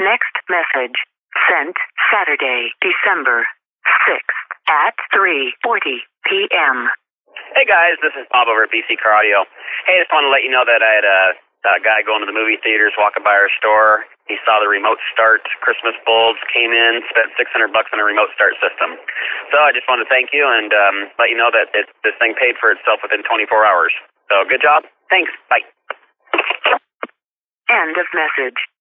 Next message. Sent Saturday, December 6th at 3:40 p.m. Hey guys, this is Bob over at BC Car Audio. Hey, I just wanted to let you know that I had a guy going to the movie theaters, walking by our store. He saw the remote start Christmas bulbs, came in, spent $600 on a remote start system. So I just wanted to thank you and let you know that this thing paid for itself within 24 hours. So good job. Thanks. Bye. End of message.